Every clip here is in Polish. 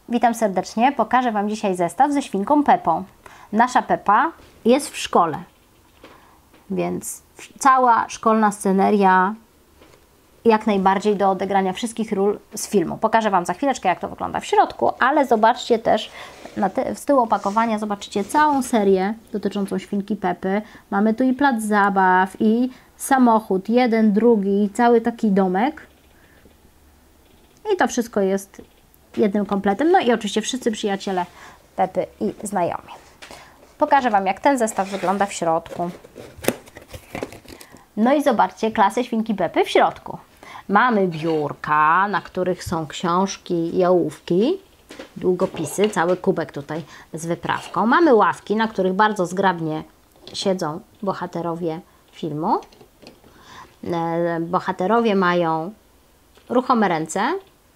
Witam serdecznie. Pokażę Wam dzisiaj zestaw ze świnką Pepą. Nasza Pepa jest w szkole, więc cała szkolna sceneria jak najbardziej do odegrania wszystkich ról z filmu. Pokażę Wam za chwileczkę, jak to wygląda w środku, ale zobaczcie też z tyłu opakowania, zobaczycie całą serię dotyczącą świnki Pepy. Mamy tu i plac zabaw, i samochód, jeden, drugi, cały taki domek. I to wszystko jest jednym kompletem. No i oczywiście wszyscy przyjaciele Pepy i znajomi. Pokażę Wam, jak ten zestaw wygląda w środku. No i zobaczcie klasę świnki Pepy w środku. Mamy biurka, na których są książki i ołówki, długopisy, cały kubek tutaj z wyprawką. Mamy ławki, na których bardzo zgrabnie siedzą bohaterowie filmu. Bohaterowie mają ruchome ręce,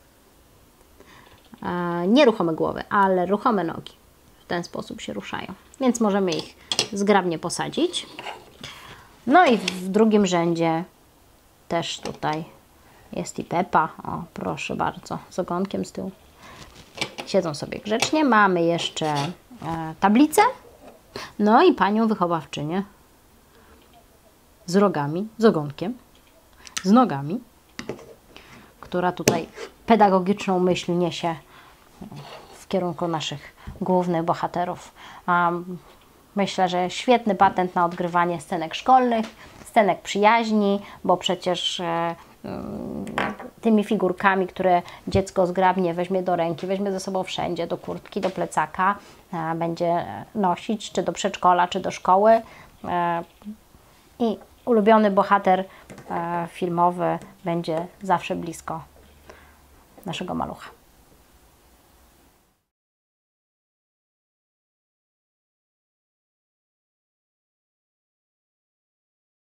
nie ruchome głowy, ale ruchome nogi. W ten sposób się ruszają, więc możemy ich zgrabnie posadzić. No i w drugim rzędzie też tutaj jest i Pepa. O, proszę bardzo, z ogonkiem z tyłu. Siedzą sobie grzecznie. Mamy jeszcze tablicę. No i panią wychowawczynię z rogami, z ogonkiem, z nogami, która tutaj pedagogiczną myśl niesie w kierunku naszych głównych bohaterów. Myślę, że świetny patent na odgrywanie scenek szkolnych, scenek przyjaźni, bo przecież tymi figurkami, które dziecko zgrabnie weźmie do ręki, weźmie ze sobą wszędzie, do kurtki, do plecaka, będzie nosić, czy do przedszkola, czy do szkoły. I ulubiony bohater filmowy będzie zawsze blisko naszego malucha.